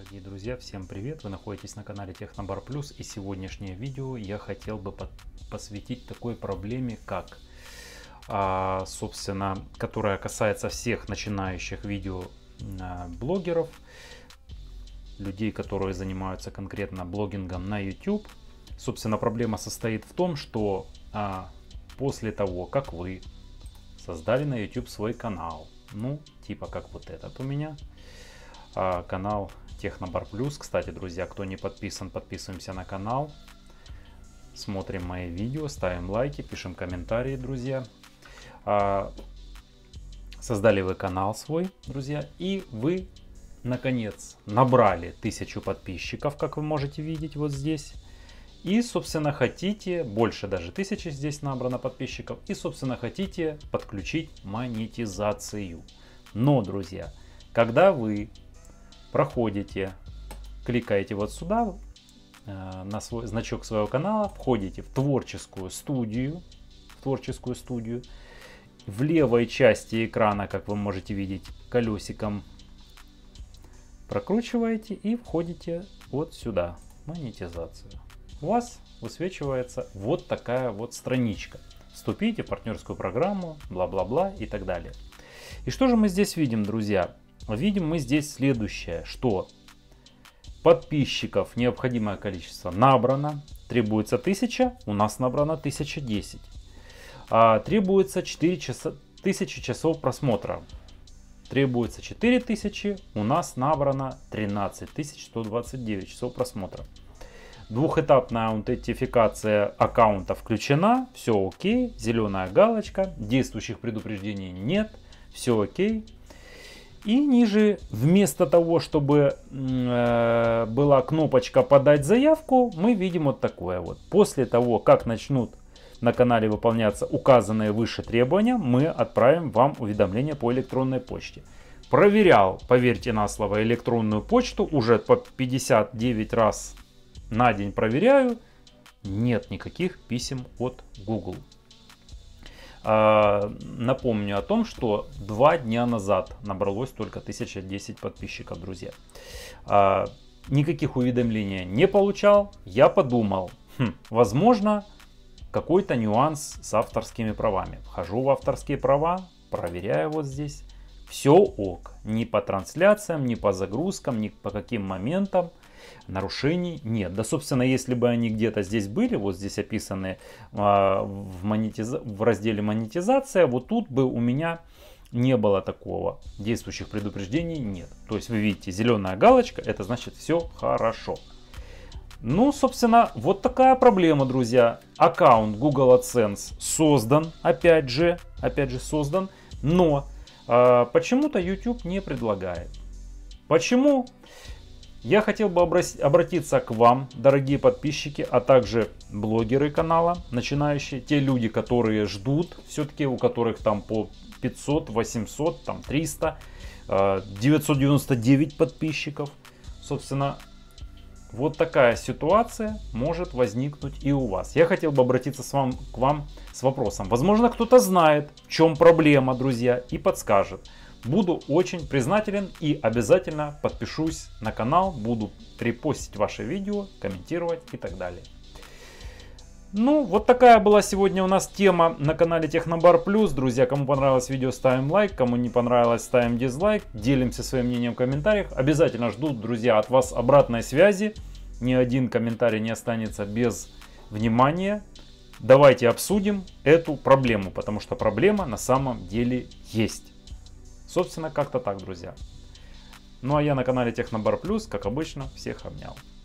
Дорогие друзья, всем привет! Вы находитесь на канале Технобар Плюс, и сегодняшнее видео я хотел бы посвятить такой проблеме, как, собственно, которая касается всех начинающих видеоблогеров, людей, которые занимаются конкретно блогингом на YouTube. Собственно, проблема состоит в том, что после того, как вы создали на YouTube свой канал, ну, типа как вот этот у меня, канал Технобар Плюс. Кстати, друзья, кто не подписан, подписываемся на канал, смотрим мои видео, ставим лайки, пишем комментарии, друзья. Создали вы канал свой, друзья, и вы наконец набрали 1000 подписчиков, как вы можете видеть вот здесь. И, собственно, хотите, больше даже 1000 здесь набрано подписчиков, и, собственно, хотите подключить монетизацию. Но, друзья, когда вы проходите, кликаете вот сюда, на свой значок своего канала, входите в творческую студию, в левой части экрана, как вы можете видеть, колесиком прокручиваете и входите вот сюда, монетизацию. У вас высвечивается вот такая вот страничка. Вступите в партнерскую программу, бла-бла-бла и так далее. И что же мы здесь видим, друзья? Видим мы здесь следующее, что подписчиков необходимое количество набрано, требуется 1000, у нас набрано 1010. Требуется 4000 часов просмотра, требуется 4000, у нас набрано 13129 часов просмотра. Двухэтапная аутентификация аккаунта включена, все окей, зеленая галочка, действующих предупреждений нет, все окей. И ниже, вместо того, чтобы была кнопочка «Подать заявку», мы видим вот такое вот. После того, как начнут на канале выполняться указанные выше требования, мы отправим вам уведомление по электронной почте. Проверял, поверьте на слово, электронную почту, уже по 59 раз на день проверяю, нет никаких писем от Google. Напомню о том, что 2 дня назад набралось только 1010 подписчиков, друзья. Никаких уведомлений не получал. Я подумал, возможно, какой-то нюанс с авторскими правами. Вхожу в авторские права, проверяю вот здесь. Все ок. Ни по трансляциям, ни по загрузкам, ни по каким моментам нарушений нет. Да, собственно, если бы они где-то здесь были, вот здесь описаны в разделе монетизация, вот тут бы у меня не было такого. Действующих предупреждений нет. То есть вы видите, зеленая галочка, это значит все хорошо. Ну, собственно, вот такая проблема, друзья. Аккаунт Google AdSense создан, опять же создан, но почему-то YouTube не предлагает. Почему? Я хотел бы обратиться к вам, дорогие подписчики, а также блогеры канала, начинающие, те люди, которые ждут, все-таки у которых там по 500, 800, там 300, 999 подписчиков. Собственно, вот такая ситуация может возникнуть и у вас. Я хотел бы обратиться к вам с вопросом. Возможно, кто-то знает, в чем проблема, друзья, и подскажет. Буду очень признателен и обязательно подпишусь на канал, буду репостить ваши видео, комментировать и так далее. Ну, вот такая была сегодня у нас тема на канале Технобар Плюс. Друзья, кому понравилось видео, ставим лайк, кому не понравилось, ставим дизлайк, делимся своим мнением в комментариях. Обязательно жду, друзья, от вас обратной связи. Ни один комментарий не останется без внимания. Давайте обсудим эту проблему, потому что проблема на самом деле есть. Собственно, как-то так, друзья. Ну а я на канале Технобар Плюс, как обычно, всех обнял.